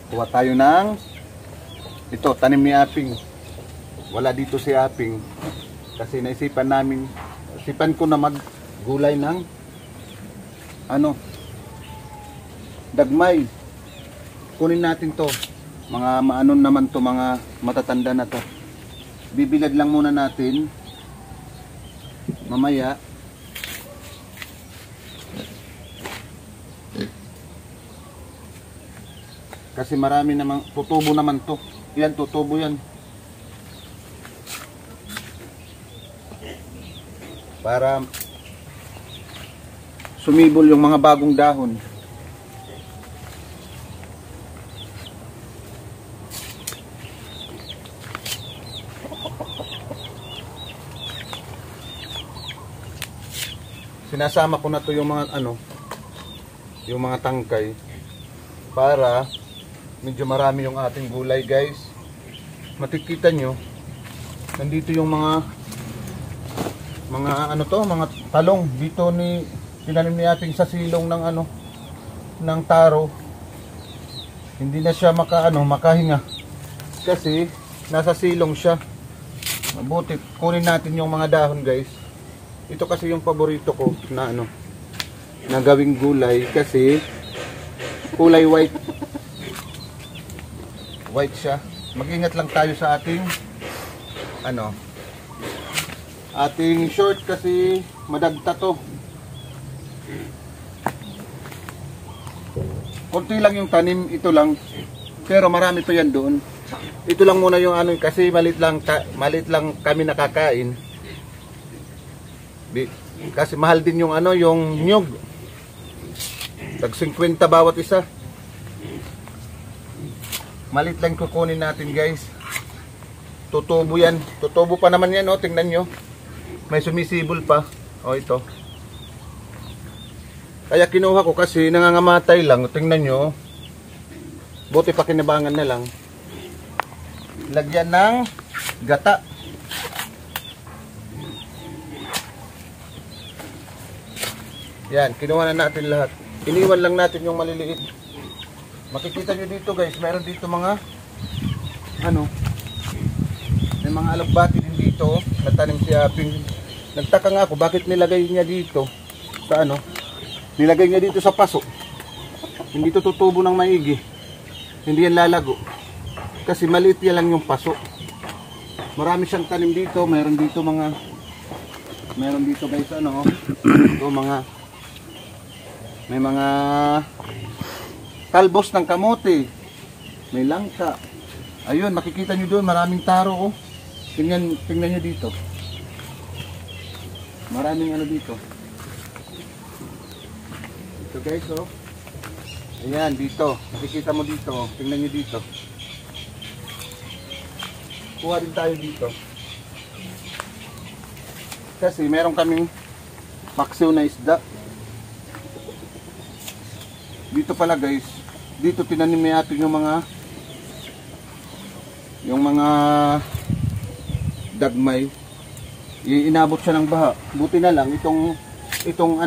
Kuha tayo ng ito, tanim ni Aping. Wala dito si Aping kasi naisipan ko na maggulay ng dagmay. Kunin natin to, mga maanon naman to, mga matatanda na to. Bibilad lang muna natin mamaya. Kasi marami namang tutubo naman to. Yan, tutubo yan. Para sumibol yung mga bagong dahon. Sinasama ko na to yung mga yung mga tangkay para medyo marami yung ating gulay, guys. Makikita nyo nandito yung mga mga talong dito tinanim ni ating sa silong ng ng taro. Hindi na siya makahinga kasi nasa silong siya. Mabuti kunin natin yung mga dahon, guys. Ito kasi yung paborito ko na na gawing gulay kasi kulay white siya. Mag-ingat lang tayo sa ating ating short kasi madagta to. Konti lang yung tanim, ito lang. Pero marami pa yan doon. Ito lang muna yung kasi malit lang kami nakakain. Kasi mahal din yung yung nyug. Tag 50 bawat isa. Malit lang kukunin natin, guys. Tutubo yan. Tutubo pa naman yan, tingnan nyo. May sumisibol pa. Ito. Kaya kinuha ko kasi nangangamatay lang. Tingnan nyo. Buti pa kinabangan na lang. Lagyan ng gata. Yan, kinuha na natin lahat. Iniwan lang natin yung maliliit. Makikita nyo dito, guys, meron dito mga may mga alagbati din dito na tanim si Aping. Nagtaka nga ako bakit nilagay niya dito sa nilagay niya dito sa paso. Hindi to tutubo ng maigi, hindi yan lalago kasi maliit yan lang yung paso. Marami siyang tanim dito. Meron dito guys ito may mga talbos ng kamote, may langka. Ayun, makikita nyo doon, maraming taro. Tingnan nyo dito. Maraming dito. Ito, guys, ayan, dito. Makikita mo dito. Tingnan nyo dito. Kuha din tayo dito. Kasi meron kaming paksiw na isda. Dito pala, guys, dito tinanim natin yung mga dagmay. Inabot siya ng baha. Buti na lang itong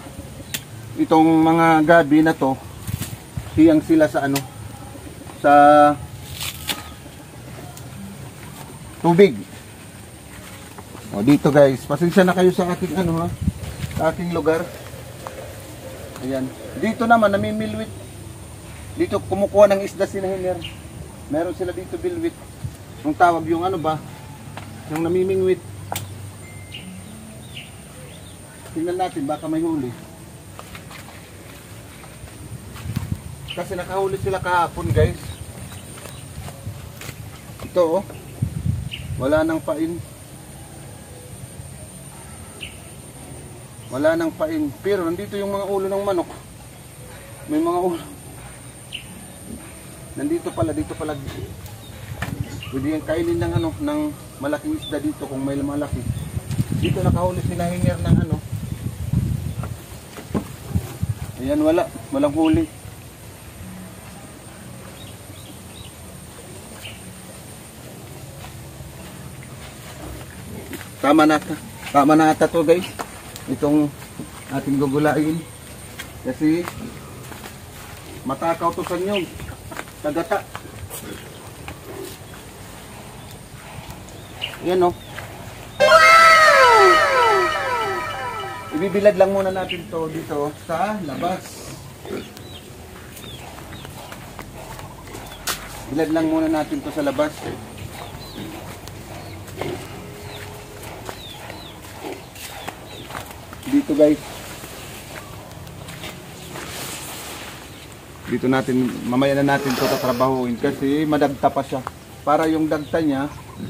mga gabi na to, hiyang sila sa sa tubig. Dito, guys, pasensya na kayo sa aking sa aking lugar. Ayan. Dito naman namimilwit. Dito kumukuha ng isda si Hiner. Meron sila dito bilwit. Ang tawag yung yung namimingwit. Tingnan natin baka may huli. Kasi nakahuli sila kahapon, guys. Ito wala nang pain. Wala nang pain. Pero nandito yung mga ulo ng manok. May mga ulo. Nandito pala, dito pala. Pwede yung kainin ng ng malaking isda dito kung may malaki. Dito nakahuli sila Hiner ng Ayan, walang huli. Tama na ata to, guys. Itong ating gugulain kasi matakaw to sa nyog. Tagata. Yan o. Ibibilad lang muna natin to dito sa labas. Bilad lang muna natin to sa labas. Dito guys. Dito natin, mamaya na natin to tatrabahuin kasi madagta pa siya. Para yung dagta niya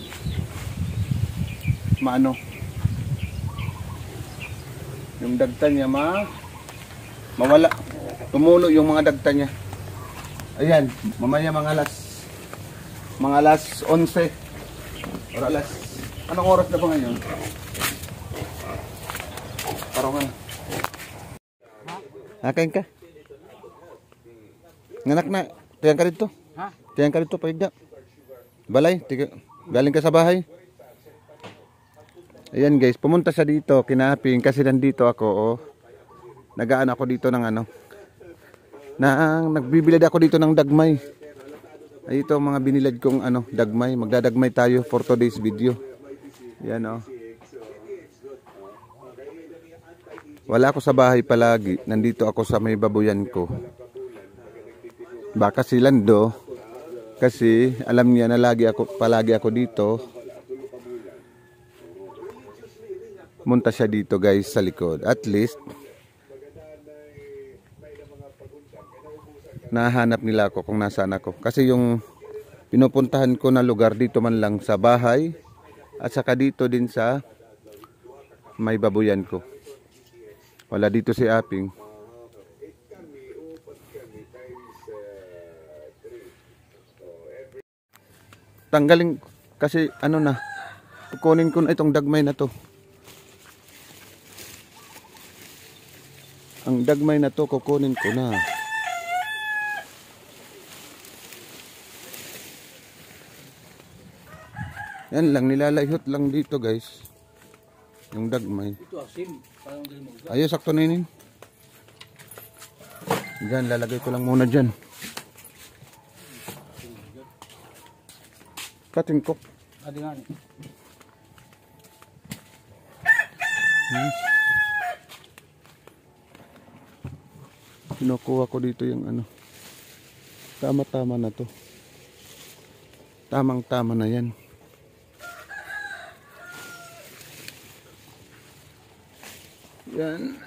maano. Yung dagta niya mawala. Tumulo yung mga dagta niya. Ayan, mamaya mga alas 11 or anong oras na ba ngayon? Parang nga. Akain ka? Nganak na, tiyang ka dito. Ha? Tiyang ka dito, paigda. Balay, galing ka sa bahay. Ayan guys, pumunta siya dito, kinaping, kasi nandito ako, oh. Nagaan ako dito ng nagbibilad ako dito ng dagmay. Ay ito mga binilad kong dagmay. Magdadagmay tayo for today's video. Yan oh. Wala ako sa bahay palagi. Nandito ako sa may babuyan ko. Baka si Lando kasi alam niya na palagi ako dito. Munta siya dito guys sa likod. At least nahanap nila ako kung nasaan ako. Kasi yung pinupuntahan ko na lugar dito man lang sa bahay at saka dito din sa may babuyan ko. Wala dito si Aping. Tanggalin kasi kukunin ko na itong dagmay na to. Ang dagmay na to kukunin ko na. Yan lang, nilalayhot lang dito guys. Yung dagmay. Ito asim. Ayos, sakto na yun. Diyan, lalagay ko lang muna dyan. Katingkok. Adi nga. Kinukuha ko dito yung tama-tama na to. Tamang-tama na yan. Yan.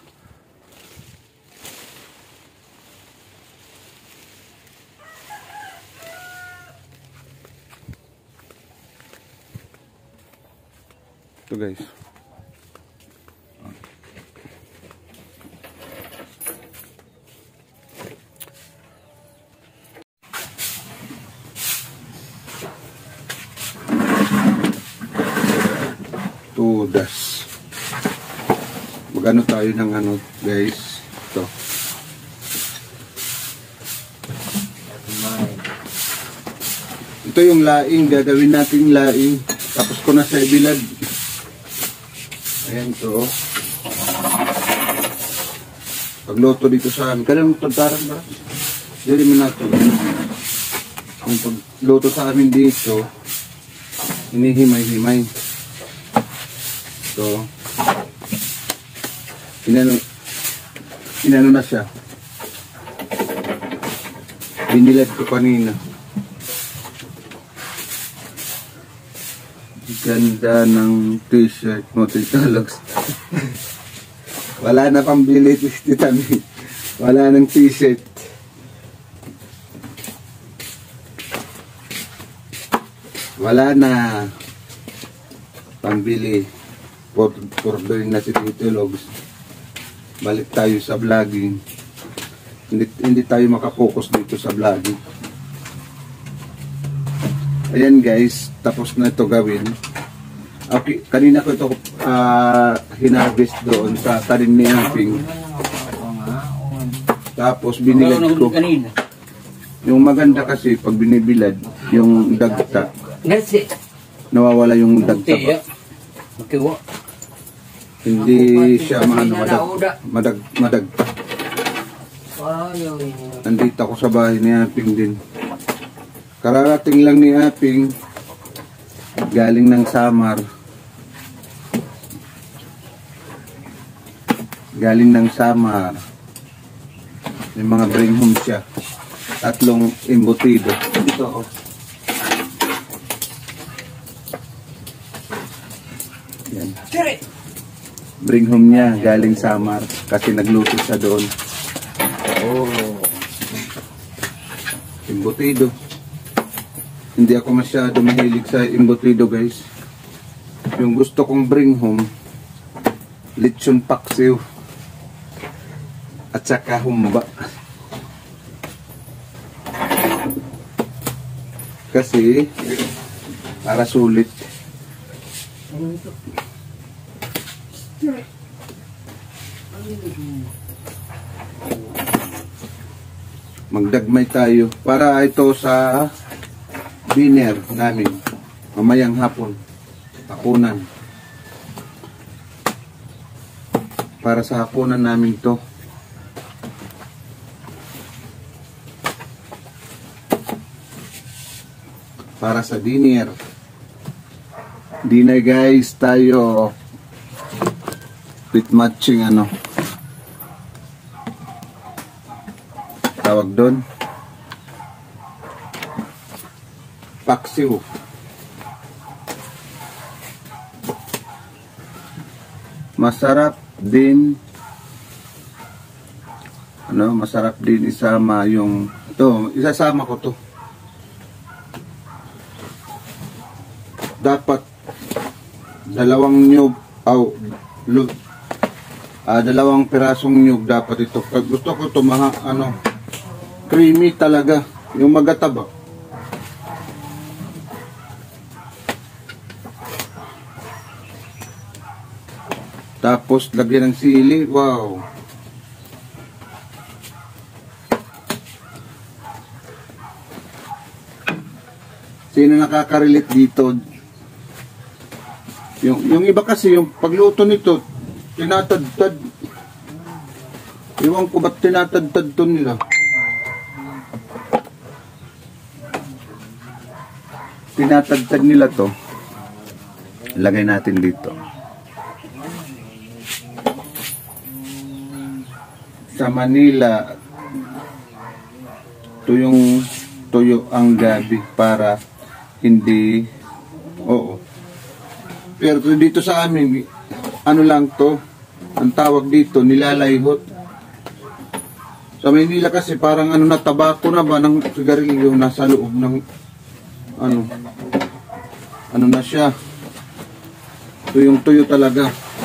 Ito guys. Tudas. Magano tayo ng guys. Ito. Ito yung laing. Gagawin natin laing. Tapos ko na sa ibilad. Ayan to. Pagluto dito sa amin. Kailan pagtarang ba? Dili mo na ito. Kung pagluto sa amin dito, hinihimay-himay. So, inano na siya. Binilad ko kanina. Ganda ng t-shirt mo, Tita Logs. Wala na pambili, Tita Mi. Wala nang t-shirt. Wala na pambili. Orderin na si Tita Logs. Balik tayo sa vlogging. Hindi tayo makapokus dito sa vlogging. Ayan guys, tapos na ito gawin. Okay, kanina ko ito hinarvest doon sa tanim ni Aping. Tapos binilad ko. Yung maganda kasi pag binibilad, yung dagta, nawawala yung dagta pa. Hindi siya madagta. Nandito ako sa bahay ni Aping din. Kararating lang ni Aping galing ng Samar. Galing ng Samar. May mga bring home siya. 3 embutido. Ito, oh. Yan. Bring home niya galing Samar kasi nagluto siya doon. Oh. Embutido. Hindi ako masyado mahilig sa embutido, guys. Yung gusto kong bring home, lechon paksiw at saka humba. Kasi para sulit. Magdagmay tayo para ito sa dinner namin mamayang hapon, hapunan. Para sa hapunan namin to. Para sa dinner. Dinner, guys, tayo with matching ano tawag doon, paksiw. Masarap din masarap din isama yung ito, isasama ko to. Dapat dalawang nyug dalawang pirasong nyug dapat ito. Gusto ko to creamy talaga, yung magataba. Tapos lagyan ng sili. Wow. Sino nakaka-relate dito? Yung iba kasi yung pagluto nito tinatadtad. Iwan ko ba't tinatadtad to nila. Tinatadtad nila to. Lagay natin dito. Sa Manila, tuyo ang gabi para hindi, oo. Pero dito sa amin, ano lang to, ang tawag dito, nilalayhot. Sa Manila kasi parang na tabako na ba ng sigarilyo nasa loob ng ano na siya. Tuyong-tuyo talaga.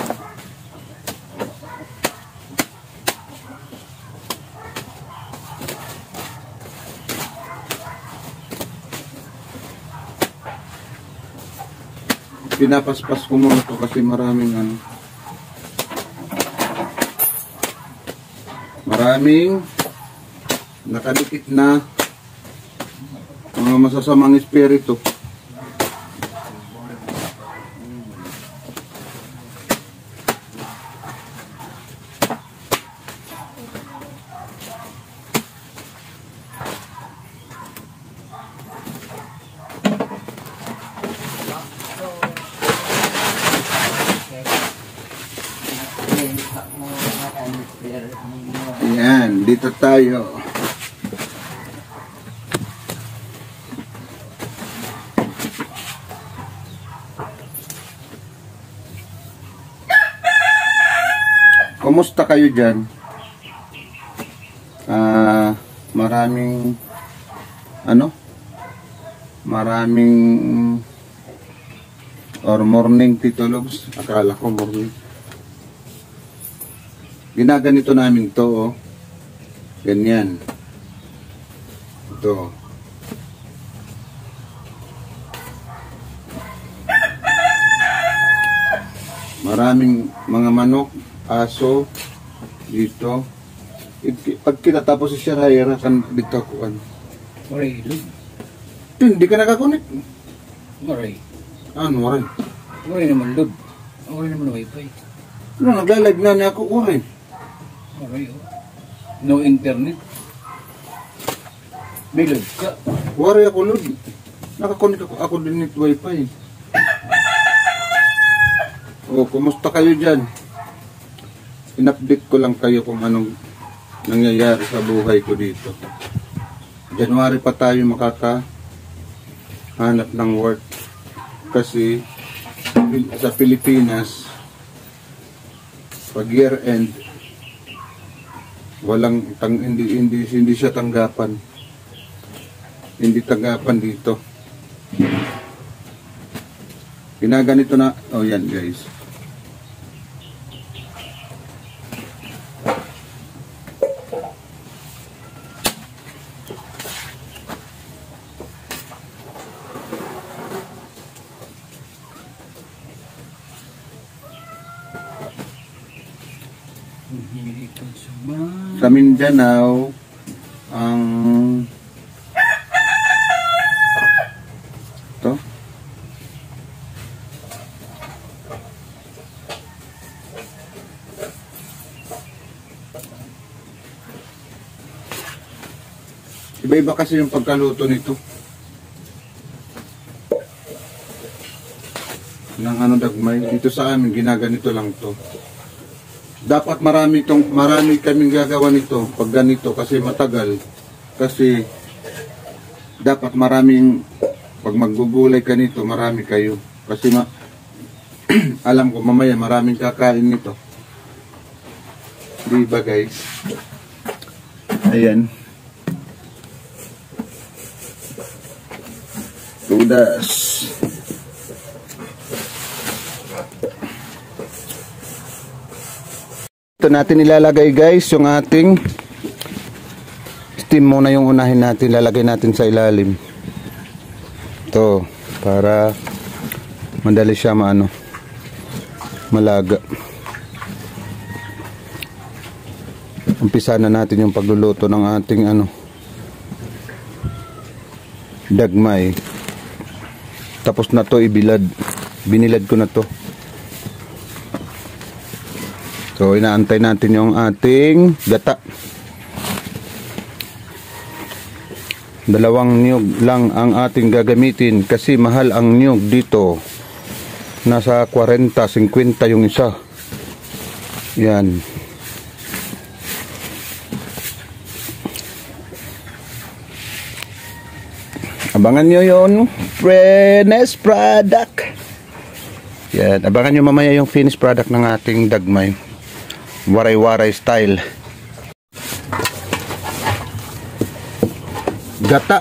Pinapaspas ko muna ito kasi maraming nakadikit na mga masasamang espiritu. Yan, dito tayo. Kumusta kayo dyan? Maraming morning, Tito Logs. Akala ko morning. Ginaganito namin to, oh. Ganyan. Ito. Maraming mga manok, aso dito. Pag kinatapos siya hayara kan dito ko Maray, lug. Hindi ka nakakunik. Maray. Ano, maray? Maray naman, lug. Maray naman wifi. Naglalag na niya ako, maray. Maray, oh. No internet. May load ka. Wari ako, Lord. Nakakonek ako din ng wifi. O, kumusta kayo dyan? In-update ko lang kayo kung anong nangyayari sa buhay ko dito. January pa tayo makakahanap ng work. Kasi sa Pilipinas, pag year end, hindi siya tanggapan. Hindi tanggapan dito. Ginaganito na, oh yan guys. Sa Mindanao, ang ito iba-iba kasi yung pagkaluto nito ng ano dagmay. Dito sa amin ginaganito lang to. Dapat marami kaming gagawa nito pag ganito kasi matagal. Kasi dapat maraming, pag maggugulay ka nito, marami kayo. Kasi alam ko mamaya maraming kakain nito. Di ba guys? Ayan. Tudas. Ito natin ilalagay guys yung ating steam muna yung unahin natin, lalagay natin sa ilalim. Ito para madali siya malaga. Umpisa na natin yung pagluluto ng ating dagmay. Tapos na to ibilad. Binilad ko na to. So, inaantay natin yung ating gata. 2 niyog lang ang ating gagamitin kasi mahal ang niyog dito. Nasa 40, 50 yung isa. Yan. Abangan nyo yung finished product. Yan. Abangan nyo mamaya yung finished product ng ating dagmay. Waray-waray style. Gata.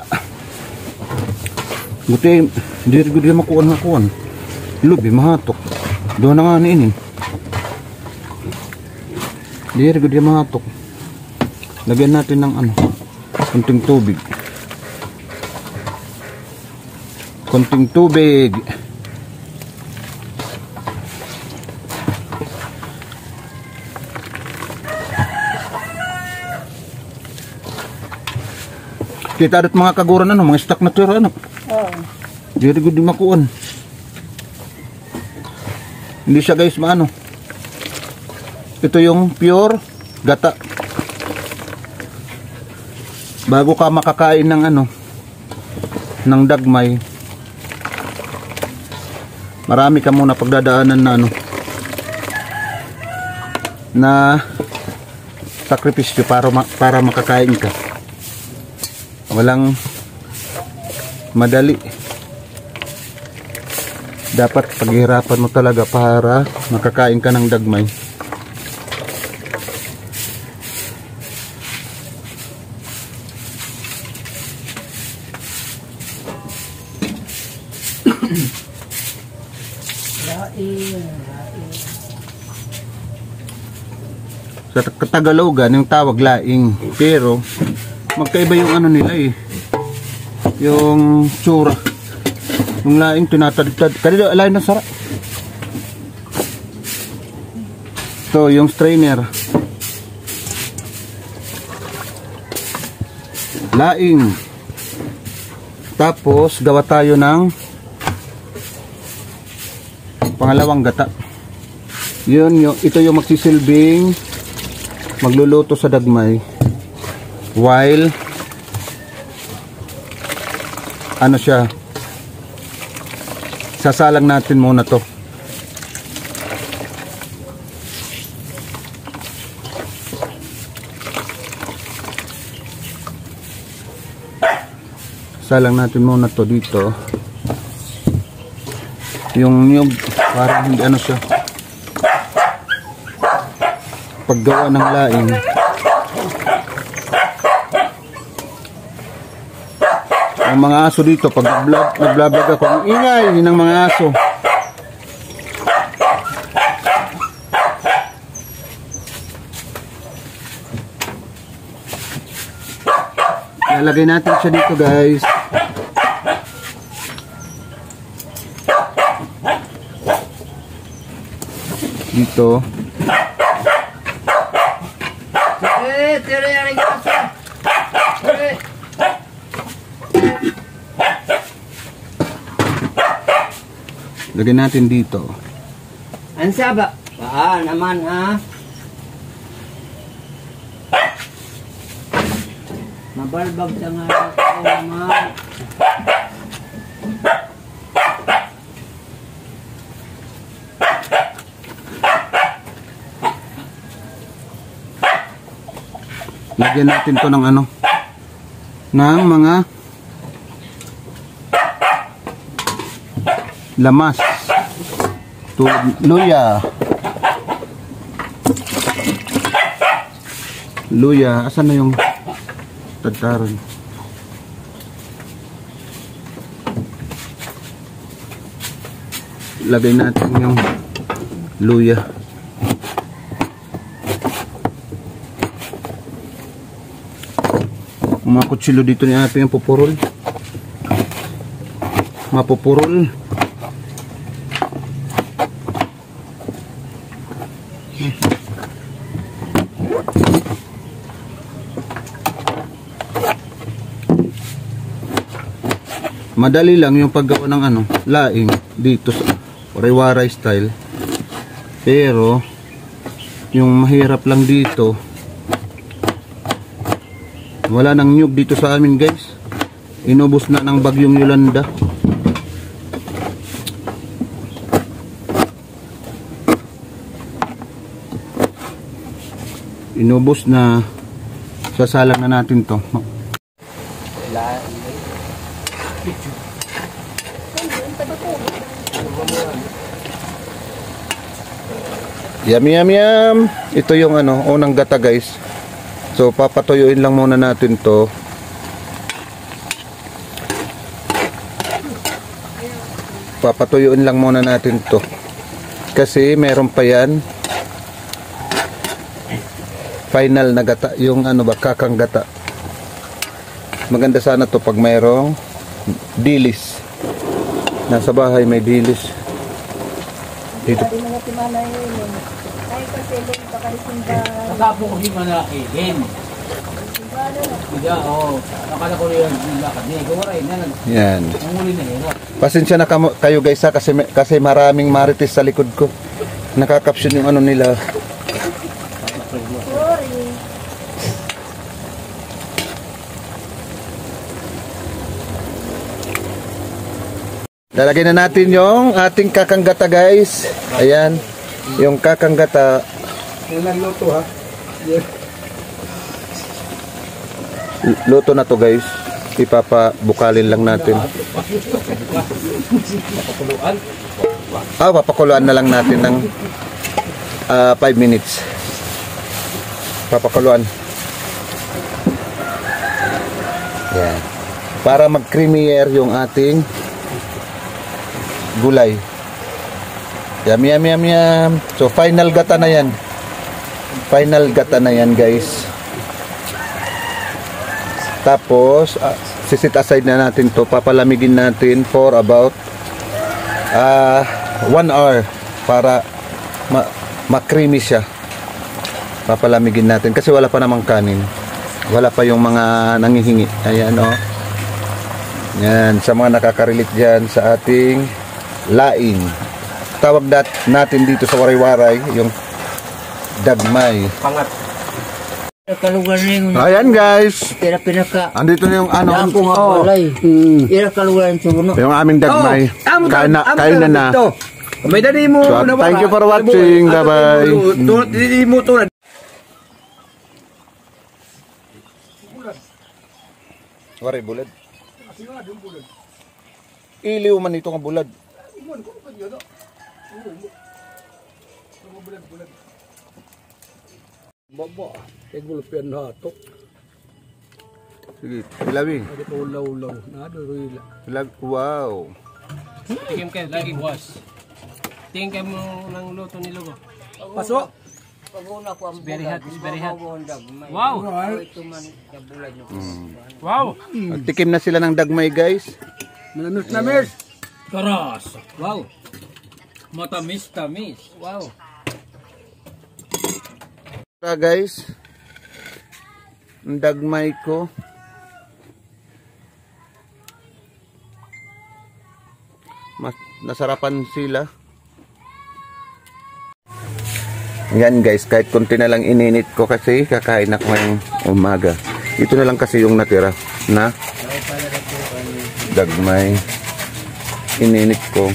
Buti, hindi rin makuhan. Lubi, mahatok. Doon na nga niinin. Hindi rin mahatok. Lagyan natin ng konting tubig. Konting tubig. Kita adat mga kaguran mga stock na tira Oo. Very good din makuan. Hindi siya guys Ito yung pure gata. Bago ka makakain ng ng dagmay, marami ka muna pagdadaanan na sakripisyo para makakain ka. Walang madali. Dapat paghihirapan mo talaga para makakain ka ng dagmay. Sa Katagalogan yung tawag laing, pero magkaiba yung nila yung tsura. Yung laing tinatadtad. Kanila laing ng sarap. So yung strainer. Laing. Tapos gawa tayo ng pangalawang gata. Ito yung magsisilbing magluluto sa dagmay while ano siya, sasalang natin muna to. Salang natin muna to dito. Yung nyug, parang hindi ano siya. Paggawa ng laing. Ang mga aso dito, pag nagblablag ako, ang ingay ng mga aso. Lalagay natin siya dito, guys. Dito. Lagyan natin dito. Ansa ba? Naman ha. Mabalbag sa nga ako naman. Lagyan natin to ng ano, ng mga lamas, tulad luya. Luya, asan na yung tagkaron? Lagay natin yung luya. Mga kutsilo dito ni ate yung pupurol. Mapupurol. Madali lang yung paggawa ng ano, laing dito sa waray-waray style. Pero yung mahirap lang dito, wala nang nyug dito sa amin, guys. Inubos na ng bagyong Yolanda. Inubos na. Sasalang na natin to. Yum yum yum. Ito yung ano, unang gata, guys. So papatuyuin lang muna natin to. Papatuyuin lang muna natin to. Kasi meron pa yan. Final na gata, yung ano ba, kakang gata. Maganda sana to pag mayroong dilis. Nasa bahay may dilis. Dito. Nakapo ko di man nakakihin. Hindi, oo. Nakala ko rin yung lakad niya. Gawaray na. Yan. Nanguli na yun. Pasensya na kayo, guys, ha, kasi maraming marites sa likod ko. Nakakapsyon yung ano nila. Lalagay na natin yung ating kakanggata, guys. Ayan. Yung kakanggata. Luto, ha? Luto na to, guys. Ipapabukalin lang natin. Papakuluan na lang natin ng 5 minutes. Papakuluan. Yan. Para mag-creamier yung ating gulay. Yum yum yum yum. So final gata na yan. Final gata na yan, guys. Tapos sisit aside na natin to. Papalamigin natin for about 1 hour para ma-creamy siya. Papalamigin natin kasi wala pa namang kanin. Wala pa yung mga nangihingi. Ayan, oh. Yan, sa mga nakaka-relate dyan sa ating laing. Tawag natin dito sa waray-waray yung dagmay. Pangat. Kalugar na yung Ayan guys. tira pinaka. Andito na yung ano. Ako nga walay. Tira kalugar yung suno. Yung aming dagmay. Kain na na. May dali mo So, thank you for watching. Bye-bye. Dili mo to. Wari, bulad. Iliw man ito nga bulad. Baba, tegulupian na to. Sige, ilawin. Ada ko ulaw-ulaw. Nado ruila. Wow. Tingin kayo, lagi was. Tingin kayo mo ng luto ni Lugo. Pasok. Paguna ko ang Very hot, it's very hot. Wow. Wow! Ito man kabulad nyo. Wow! Tikim na sila ng dagmay guys. Namis na mes. Karas! Wow! Matamis-tamis. Wow! Tara guys. Ang dagmay ko. Mas nasarapan sila. Yan guys, kahit konti na lang ininit ko kasi kakain ako ngayong umaga. Ito na lang kasi yung natira na dagmay. Ininit ko.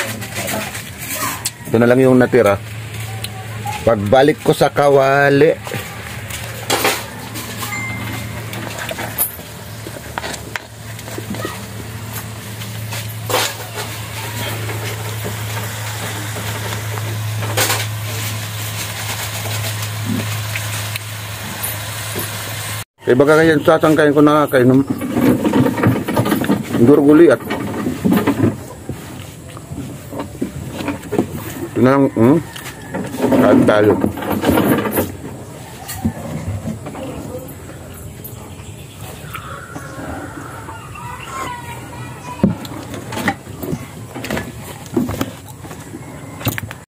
Ito na lang yung natira. Pagbalik ko sa kawali, kaya baka kayan sasangkain ko na kain ng gurguli at ito na lang, kain tayo.